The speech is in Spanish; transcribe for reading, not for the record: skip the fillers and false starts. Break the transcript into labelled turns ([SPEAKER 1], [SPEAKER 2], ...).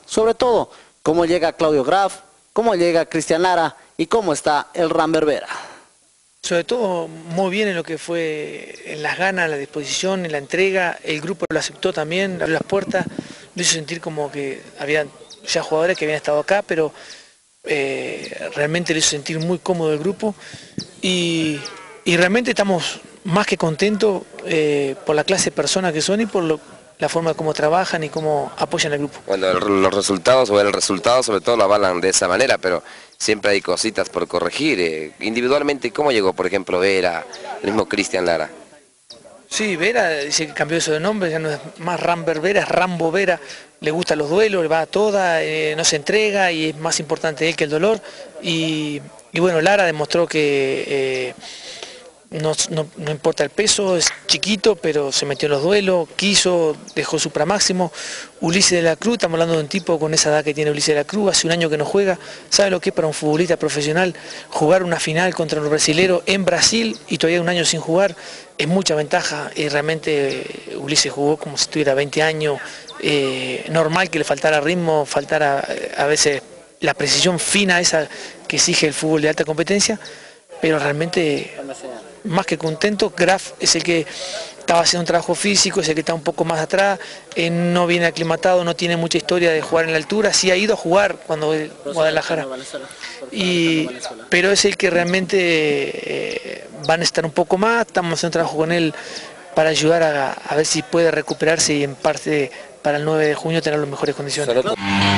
[SPEAKER 1] sobre todo cómo llega Claudio Graf, cómo llega Cristian Lara y cómo está el Ramber Vera.
[SPEAKER 2] Sobre todo muy bien en lo que fue en las ganas, en la disposición, en la entrega, el grupo lo aceptó también, abrió las puertas, lo hizo sentir como que había ya jugadores que habían estado acá, pero realmente lo hizo sentir muy cómodo el grupo y realmente estamos más que contentos por la clase de personas que son y por la forma de cómo trabajan y cómo apoyan al grupo.
[SPEAKER 3] Bueno, los resultados o el resultado sobre todo lo avalan de esa manera, pero siempre hay cositas por corregir. Individualmente, ¿cómo llegó, por ejemplo, Vera, el mismo Cristian Lara?
[SPEAKER 2] Sí, Vera dice que cambió eso de nombre, ya no es más Ramber Vera, es Rambo Vera, le gustan los duelos, le va a toda, no se entrega y es más importante él que el dolor. Y bueno, Lara demostró que no importa el peso, es chiquito, pero se metió en los duelos, quiso, dejó supramáximo. Ulises de la Cruz, estamos hablando de un tipo con esa edad que tiene Ulises de la Cruz, hace un año que no juega, sabe lo que es para un futbolista profesional jugar una final contra un brasilero en Brasil y todavía un año sin jugar, es mucha ventaja y realmente Ulises jugó como si tuviera 20 años, normal que le faltara ritmo, faltara a veces la precisión fina esa que exige el fútbol de alta competencia, pero realmente más que contento. Graf es el que estaba haciendo un trabajo físico, es el que está un poco más atrás, no viene aclimatado, no tiene mucha historia de jugar en la altura, sí ha ido a jugar cuando Guadalajara, pero es el que realmente van a estar un poco más, estamos haciendo un trabajo con él para ayudar a ver si puede recuperarse y en parte para el 9 de junio tener las mejores condiciones.